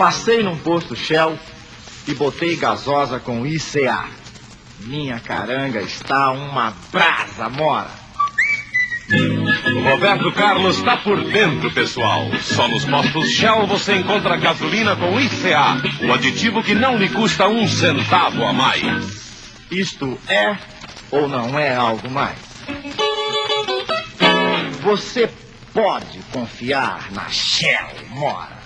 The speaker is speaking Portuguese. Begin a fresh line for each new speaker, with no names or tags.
Passei num posto Shell e botei gasosa com ICA. Minha caranga está uma brasa mora.
O Roberto Carlos está por dentro, pessoal. Só nos postos Shell você encontra gasolina com ICA, o aditivo que não lhe custa um centavo a mais.
Isto é ou não é algo mais? Você pode confiar na Shell, mora.